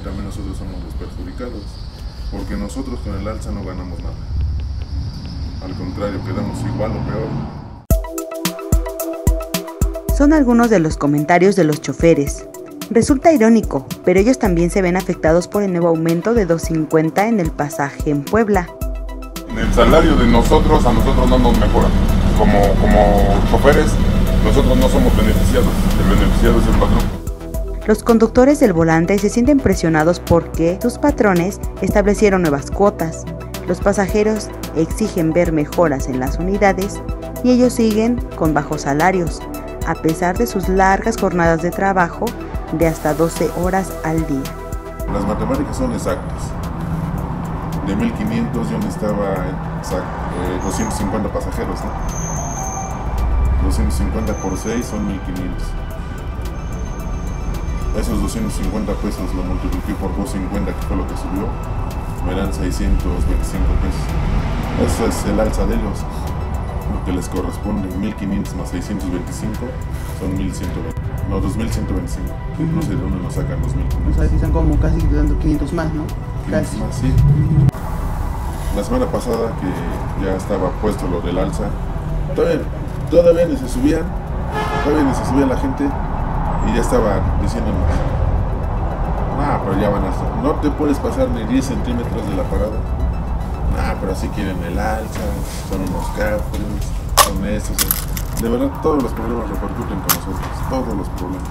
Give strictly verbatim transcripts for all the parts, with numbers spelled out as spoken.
también nosotros somos los perjudicados, porque nosotros con el alza no ganamos nada. Al contrario, quedamos igual o peor. Son algunos de los comentarios de los choferes. Resulta irónico, pero ellos también se ven afectados por el nuevo aumento de dos cincuenta en el pasaje en Puebla. El salario de nosotros, a nosotros no nos mejora. Como, como choferes, nosotros no somos beneficiados, el beneficiado es el patrón. Los conductores del volante se sienten presionados porque sus patrones establecieron nuevas cuotas. Los pasajeros exigen ver mejoras en las unidades y ellos siguen con bajos salarios, a pesar de sus largas jornadas de trabajo de hasta doce horas al día. Las matemáticas son exactas. De mil quinientos yo necesitaba eh, doscientos cincuenta pasajeros, ¿no? doscientos cincuenta por seis son mil quinientos. Esos doscientos cincuenta pesos lo multipliqué por doscientos cincuenta, que fue lo que subió, me dan seiscientos veinticinco pesos. Eso es el alza de ellos, lo que les corresponde. Mil quinientos más seiscientos veinticinco son mil ciento veinte, no, dos mil ciento veinticinco. Uh-huh. No sé de dónde nos sacan los mil quinientos. O sea, están como casi dando quinientos más, ¿no? quinientos Casi. más, sí. Uh-huh. La semana pasada que ya estaba puesto lo del alza, todavía, todavía ni se subían, todavía ni se subía la gente. Y ya estaba diciéndonos, ah, pero ya van a, no te puedes pasar ni diez centímetros de la parada. Ah, pero así quieren el alza, son unos cafres, son estos. De verdad, todos los problemas repercuten con nosotros, todos los problemas.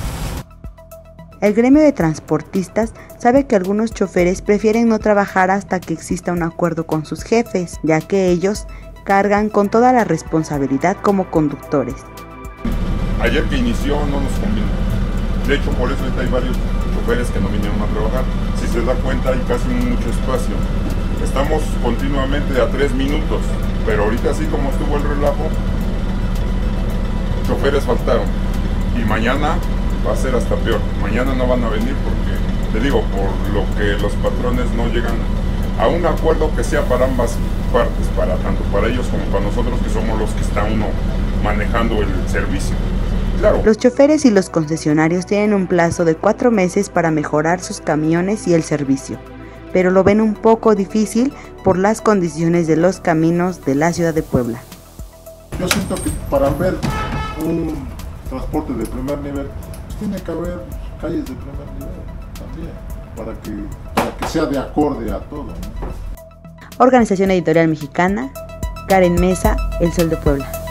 El gremio de transportistas sabe que algunos choferes prefieren no trabajar hasta que exista un acuerdo con sus jefes, ya que ellos cargan con toda la responsabilidad como conductores. Ayer que inició no nos convino. De hecho, por eso ahorita hay varios choferes que no vinieron a trabajar. Si se da cuenta, hay casi mucho espacio. Estamos continuamente a tres minutos, pero ahorita así como estuvo el relajo, choferes faltaron. Y mañana va a ser hasta peor. Mañana no van a venir porque, te digo, por lo que los patrones no llegan a un acuerdo que sea para ambas partes, para tanto para ellos como para nosotros, que somos los que está uno manejando el servicio. Claro. Los choferes y los concesionarios tienen un plazo de cuatro meses para mejorar sus camiones y el servicio, pero lo ven un poco difícil por las condiciones de los caminos de la ciudad de Puebla. Yo siento que para ver un transporte de primer nivel, pues tiene que haber calles de primer nivel también, para que, para que sea de acorde a todo, ¿no? Organización Editorial Mexicana, Karen Mesa, El Sol de Puebla.